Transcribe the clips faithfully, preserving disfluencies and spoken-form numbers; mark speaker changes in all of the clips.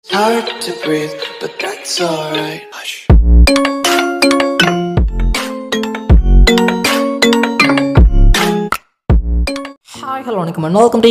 Speaker 1: Hard to breathe, but that's alright. Hush. Hi, hello, வணக்கம் and welcome to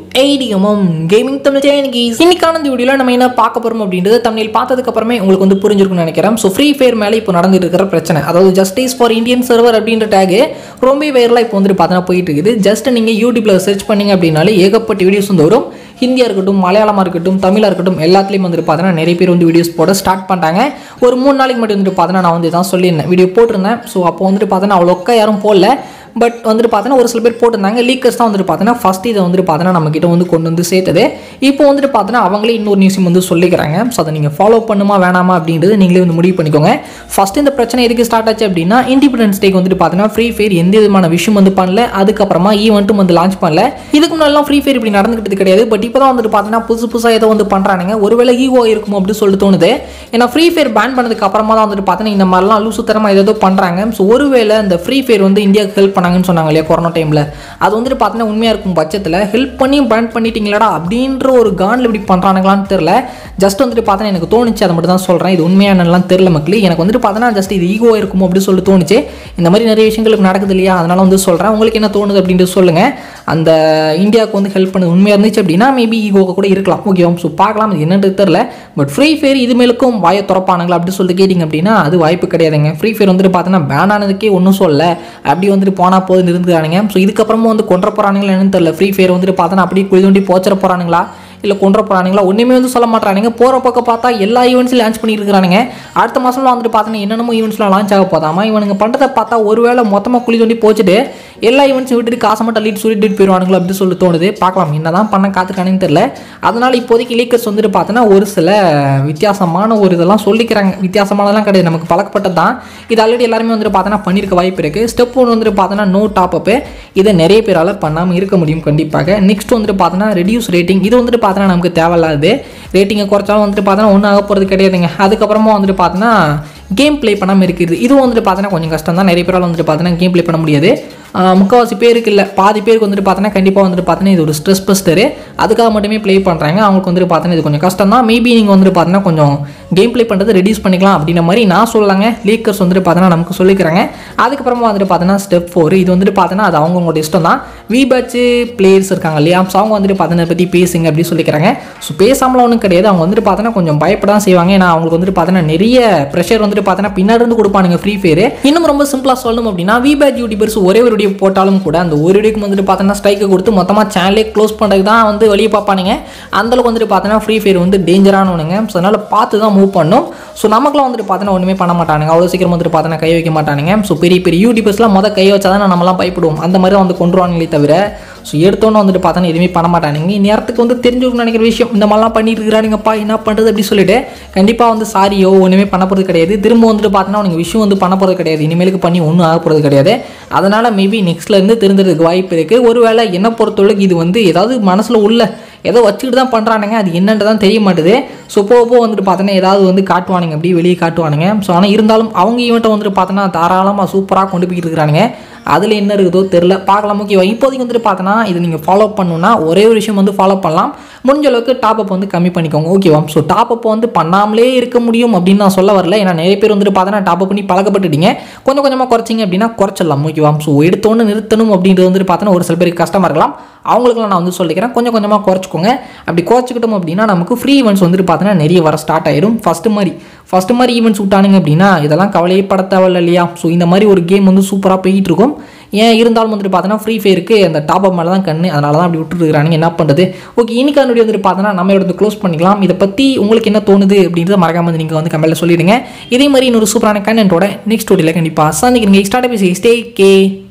Speaker 1: 𝙁𝙄𝙎 gaming Tamil channel. இன்னைக்கான இந்த வீடியோல நம்ம என்ன பார்க்க போறோம் அப்படின்றது தமிழில் பார்த்ததுக்கு அப்புறமே உங்களுக்கு வந்து புரிஞ்சிருக்கும்னு நினைக்கிறேன். சோ ஃப்ரீ ஃபயர் மேல இப்போ நடந்துட்டு இருக்கிற பிரச்சனை, அதாவது ஜஸ்டிஸ் ஃபார் இந்தியன் சர்வர் அப்படின்ற டேக் ரொம்ப வைரலா இப்போ வந்து பார்த்தா போயிட்டு இருக்குது. ஜஸ்ட் நீங்க யூடியூப்ல சர்ச் பண்ணீங்க அப்படினாலே ஏகப்பட்ட வீடியோஸ் வந்து வரும். ஹிந்தியா இருக்கட்டும், மலையாளமா இருக்கட்டும், தமிழா இருக்கட்டும், எல்லாத்துலயும் வந்து பார்த்தா நிறைய பேர் வந்து வீடியோஸ் போட ஸ்டார்ட் பண்ணிட்டாங்க. ஒரு மூணு நாளைக்கு மட்டும் வந்து பார்த்தா நான் வந்து தான் சொல்லியிருந்தேன், வீடியோ போட்டிருந்தேன். ஸோ அப்போ வந்துட்டு பார்த்தா அவ்வளோக்கா யாரும் போடல. பட் வந்துட்டு பார்த்தோன்னா ஒரு சில பேர் போட்டிருந்தாங்க. லீக்கர்ஸ் தான் வந்துட்டு பார்த்தோன்னா ஃபஸ்ட் இதை வந்துட்டு பார்த்தோன்னா நம்ம கிட்ட வந்து கொண்டு வந்து சேர்த்தது. இப்போ வந்துட்டு பார்த்தோன்னா அவங்களே இன்னொரு நியூஸும் வந்து சொல்லிக்கிறாங்க. ஸோ அதை நீங்கள் ஃபாலோ பண்ணுமா வேணாமா அப்படின்றது நீங்களே வந்து முடிவு பண்ணிக்கோங்க. ஃபஸ்ட் இந்த பிரச்சனை எதுக்கு ஸ்டார்ட் ஆச்சு அப்படின்னா, இண்டிபெண்டன்ஸ் டேக்கு வந்துட்டு பார்த்தோன்னா ஃப்ரீ ஃபயர் எந்த விதமான விஷயம் வந்து பண்ணல. அதுக்கப்புறமா ஈவெண்ட்டும் வந்து லான்ச் பண்ணல. இதுக்கு முன்னாடிலாம் ஃப்ரீ ஃபயர் இப்படி நடந்துக்கிட்டது கிடையாது. பட் இப்போ தான் வந்துட்டு பார்த்தோன்னா புதுசு புதுசாக ஏதோ வந்து பண்ணுறானுங்க. ஒருவேளை ஈகோ இருக்கும் அப்படின்னு சொல்லிட்டு தோணுது. ஏன்னா ஃப்ரீ ஃபயர் பேன் பண்ணதுக்கு அப்புறமா தான் வந்துட்டு பார்த்தோன்னா இந்த மாதிரிலாம் லூசுத்தரமாக ஏதோ பண்ணுறாங்க. ஸோ ஒருவேளை இந்த ஃப்ரீ ஃபயர் வந்து இந்தியாவுக்கு ஹெல்ப் பண்ணாங்கன்னு சொன்னாங்க இல்லையா கொரோனா டைமில், அது வந்துட்டு பார்த்தீங்கன்னா உண்மையாக இருக்கும் பட்சத்தில் ஹெல்ப் பண்ணி பேன் பண்ணிட்டீங்களாடா அப்படின்ற ஒரு கான்ல இப்படி பண்ணுறானுங்களான்னு தெரில. ஜஸ்ட் வந்துட்டு பார்த்தா எனக்கு தோணுச்சு, அதை மட்டும் தான் சொல்கிறேன். இது உண்மையானலாம் தெரில மக்கள். எனக்கு வந்துட்டு பார்த்தோன்னா ஜஸ்ட் இது ஈகோ இருக்குமோ அப்படின்னு சொல்லிட்டு தோணுச்சு. இந்த மாதிரி நிறைய விஷயங்களுக்கு நடக்குது இல்லையா, அதனால வந்து சொல்கிறேன். உங்களுக்கு என்ன தோணுது அப்படின்ட்டு சொல்லுங்கள். அந்த இந்தியாவுக்கு வந்து ஹெல்ப் பண்ணது உண்மையாக இருந்துச்சு அப்படின்னா மேபி ஈகோவை கூட இருக்கலாம். ஓகே, ஸோ பார்க்கலாம், இது என்னன்றது தெரில. பட் ஃப்ரீ ஃபயர் இது மேலுக்கும் வாயை திறப்பானுங்களா அப்படின்னு சொல்லிட்டு கேட்டிங்க அப்படின்னா அது வாய்ப்பு கிடையாதுங்க. ஃப்ரீ ஃபயர் வந்துட்டு பார்த்தோன்னா பேன் ஆனதுக்கே ஒன்றும் சொல்ல, அப்படி வந்துட்டு போனால் போது இருந்துக்கிறானுங்க. ஸோ இதுக்கப்புறமா வந்து கொன்ற போகிறானுங்களா என்னன்னு தெரியல. ஃப்ரீ ஃபயர் வந்துட்டு பார்த்தோன்னா அப்படியே குழி தோண்டி போச்சிட போகிறானுங்களா இல்லை கொன்ற போகிறானுங்களா ஒன்றுமே வந்து சொல்ல மாட்டானுங்க. போகிற பக்கம் பார்த்தா எல்லா ஈவெண்ட்ஸும் லான்ச் பண்ணிட்டு இருக்கிறானுங்க. அடுத்த மாதம்லாம் வந்துட்டு பார்த்தோன்னா என்னென்னமோ ஈவெண்ட்ஸ்லாம் லான்ச் ஆக போதாமா. இவனுங்க பண்ணுறதை பார்த்தா ஒருவேளை மொத்தமாக குழி தோண்டி போச்சுட்டு எல்லா ஈவெண்ட்ஸும் விட்டுட்டு காசை மட்டும் அள்ளிட்டு சொல்லிட்டு போயிடுவானுங்களா அப்படின்னு சொல்லி தோணுது. பார்க்கலாம் என்ன தான் பண்ண காத்துக்கானேன்னு தெரியல. அதனால் இப்போதைக்கு லீக்கர்ஸ் வந்துட்டு பார்த்தோன்னா ஒரு சில வித்தியாசமான ஒரு இதெல்லாம் சொல்லிக்கிறாங்க. வித்தியாசமானதெல்லாம் கிடையாது, நமக்கு பழக்கப்பட்டது தான். இது ஆல்ரெடி எல்லாருமே வந்துட்டு பார்த்தோன்னா பண்ணியிருக்க வாய்ப்பு இருக்குது. ஸ்டெப் ஒன்று வந்துட்டு பார்த்தோன்னா நோ டாப் அப்பு, இதை நிறைய பேரால் பண்ணாமல் இருக்க முடியும் கண்டிப்பாக. நெக்ஸ்ட் வந்துட்டு பார்த்தோன்னா ரெடியூஸ் ரேட்டிங், இது வந்துட்டு பார்த்தோன்னா நமக்கு தேவையில்லாது. ரேட்டிங்கை குறைச்சாலும் வந்துட்டு பார்த்தோன்னா ஒன்றும் ஆக போகிறது கிடையாதுங்க. அதுக்கப்புறமா வந்துட்டு பார்த்தோன்னா கேம் ப்ளே பண்ணாமல் இருக்குது. இதுவும் வந்துட்டு பார்த்தோன்னா கொஞ்சம் கஷ்டம் தான். நிறைய பேரால் வந்துட்டு பார்த்தோன்னா கேம் ப்ளே பண்ண முடியாது. முக்கால்வாசி பேருக்கு இல்லை, பாதி பேருக்கு வந்துட்டு பார்த்தோன்னா கண்டிப்பாக வந்துட்டு பார்த்தோன்னா இது ஒரு ஸ்ட்ரெஸ் பஸ்டரு. அதுக்காக மட்டுமே ப்ளே பண்ணுறாங்க. அவங்களுக்கு வந்துட்டு பார்த்தோன்னா இது கொஞ்சம் கஷ்டம் தான். மேபி நீங்கள் வந்துட்டு பார்த்தோன்னா கொஞ்சம் கேம் ப்ளே பண்ணுறது ரெடியூஸ் பண்ணிக்கலாம் அப்படின்ற மாதிரி நான் சொல்லலாங்க. லீக்கர்ஸ் வந்துட்டு பார்த்தோன்னா நமக்கு சொல்லிக்கிறாங்க. அதுக்கப்புறமா வந்துட்டு பார்த்தோன்னா ஸ்டெப் ஃபோர், இது வந்துட்டு பார்த்தோன்னா அது அவங்களோட இஷ்டம் தான். வி பேட்ச் பிளேயர்ஸ் இருக்காங்க இல்லையா, ஸோ அவங்க வந்துட்டு பார்த்தோன்னா பற்றி பேசுங்க அப்படின்னு சொல்லிக்கிறாங்க. ஸோ பேசாமலாம் ஒன்றும் கிடையாது. அவங்க வந்துட்டு பார்த்தோன்னா கொஞ்சம் பயப்பட தான் செய்வாங்க. ஏன்னா அவங்களுக்கு வந்துட்டு பார்த்தோன்னா நிறைய ப்ரெஷர் வந்துட்டு பார்த்தோன்னா பின்னாடி இருந்து கொடுப்பானுங்க ஃப்ரீ ஃபயர். இன்னும் ரொம்ப சிம்பிளாக சொல்லணும் அப்படின்னா, வி பேட்ச் யூடியூபர்ஸ் ஒரே ஒரு வீடியோ போட்டாலும் கூட அந்த ஒரு வீடியோக்கு வந்துட்டு பார்த்தோன்னா ஸ்ட்ரைக்கை கொடுத்து மொத்தமாக சேனலே க்ளோஸ் பண்ணுறதுக்கு தான் வந்து வெளியே பார்ப்பானுங்க. அந்தளவுக்கு வந்துட்டு பார்த்தோன்னா ஃப்ரீ ஃபயர் வந்து டேஞ்சரானவனுங்க. ஸோ அதனால் பார்த்து தான் மூவ் பண்ணும். ஸோ நமக்குலாம் வந்துட்டு பார்த்தோன்னா ஒன்றுமே பண்ண மாட்டானுங்க, அவ்வளோ சீக்கிரம் வந்துட்டு பார்த்தோன்னா கை வைக்க மாட்டானுங்க. ஸோ பெரிய பெரிய யூடியூபர்ஸ்லாம் மொதல் கை வச்சா தான் நம்மலாம் பயப்படுவோம். அந்த மாதிரி தான் வந்து கொண்டுருவானுங்களே தவிர ஸோ எடுத்தோன்னு வந்துட்டு பார்த்தோன்னா எதுவுமே பண்ண மாட்டானுங்க. இந்நேரத்துக்கு வந்து தெரிஞ்சுக்கணும்னு நினைக்கிற விஷயம், இந்த மாதிரிலாம் பண்ணிட்டு இருக்கிறானுங்கப்பா என்ன பண்ணுறது அப்படின்னு சொல்லிட்டு கண்டிப்பாக வந்து சாரியோ ஒன்றுமே பண்ண போகிறது கிடையாது. திரும்ப வந்துட்டு பார்த்தோன்னா உனக்கு விஷயம் வந்து பண்ண போகிறது கிடையாது. இனிமேலுக்கு பண்ணி ஒன்றும் ஆக போகிறது கிடையாது. அதனால் மேபி நெக்ஸ்ட்லேருந்து தெரிஞ்சுறதுக்கு வாய்ப்பு இருக்குது. ஒருவேளை என்னை பொறுத்தவரைக்கும் இது வந்து ஏதாவது மனசில் உள்ள ஏதோ வச்சுக்கிட்டு தான் பண்ணுறானுங்க, அது என்னன்றது தான் தெரிய மாட்டுது. ஸோ போக போக வந்துட்டு பார்த்தோன்னா ஏதாவது வந்து காட்டுவானுங்க, அப்படி வெளியே காட்டுவானுங்க. ஸோ ஆனால் இருந்தாலும் அவங்க ஈவெண்ட்டை வந்துட்டு பார்த்தோன்னா தாராளமாக சூப்பராக கொண்டு போய்கிட்டு இருக்கிறானுங்க. அதில் என்ன இருக்குதோ தெரில, பார்க்கலாம். ஓகேவா, இப்போதைக்கு வந்துட்டு பார்த்தோன்னா இது நீங்கள் ஃபாலோ பண்ணணுன்னா ஒரே ஒரு விஷயம் வந்து ஃபாலோ பண்ணலாம். முடிஞ்ச அளவுக்கு டாப் அப் வந்து கம்மி பண்ணிக்கோங்க. ஓகேவா, ஸோ டாப் அப் வந்து பண்ணாமலே இருக்க முடியும் அப்படின்னு நான் சொல்ல வரல. ஏன்னா நிறைய பேர் வந்துட்டு பார்த்தோன்னா டாப் அப் பண்ணி பழக்கப்பட்டுட்டீங்க. கொஞ்சம் கொஞ்சமாக குறைச்சிங்க அப்படின்னா குறைச்சிடலாம். ஓகேவா, ஸோ எடுத்தோன்னு நிறுத்தணும் அப்படின்றது வந்துட்டு பார்த்தோன்னா ஒரு சில பேருக்கு கஷ்டமாக இருக்கலாம். அவங்களுக்குலாம் நான் வந்து சொல்லிக்கிறேன், கொஞ்சம் கொஞ்சமாக குறைச்சிக்கோங்க. அப்படி குறைச்சிக்கிட்டோம் அப்படின்னா நமக்கு ஃப்ரீ ஈவெண்ட்ஸ் வந்துட்டு பார்த்தோன்னா நிறைய வர ஸ்டார்ட் ஆயிடும். ஃபஸ்ட்டு மாதிரி ஃபஸ்ட்டு மாதிரி ஈவெண்ட்ஸ் விட்டானுங்க அப்படின்னா இதெல்லாம் கவலையே பட தேவையில்ல இல்லையா. ஸோ இந்த மாதிரி ஒரு கேம் வந்து சூப்பராக போய்கிட்டு இருக்கும். ஏன் இருந்தாலும் வந்துட்டு பார்த்தோன்னா ஃப்ரீ ஃபயருக்கு அந்த டாப் அப் மேலே தான் கண்ணு, அதனால தான் அப்படி விட்டுருக்கானுங்க. என்ன பண்ணுறது. ஓகே, இன்னைக்கான வீடியோ வந்துட்டு பார்த்தோன்னா நம்ம எடுத்து க்ளோஸ் பண்ணிக்கலாம். இதை பற்றி உங்களுக்கு என்ன தோணுது அப்படின்றத மறக்காம வந்து நீங்கள் வந்து கமெண்ட்டில் சொல்லிடுங்க. இதே மாதிரி இன்னொரு சூப்பரான கண்டென்ட்டோட நெக்ஸ்ட் வீடியோவில் கண்டிப்பாக சந்திக்கிறீங்க. ஸ்டார்ட் பேசி ஸ்டே கே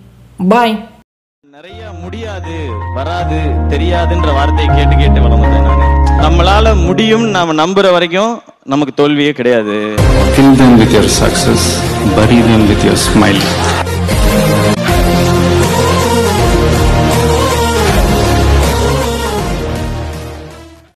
Speaker 1: பாய்.
Speaker 2: நிறைய முடியாது, வராது, தெரியாதுன்ற வார்த்தையை கேட்டு கேட்டு வளர்ந்தேன் நானு. நம்மளால முடியும் நாம நம்புற வரைக்கும் நமக்கு தோல்வியே கிடையாது.
Speaker 3: Kill them with your success, bury them with your smile.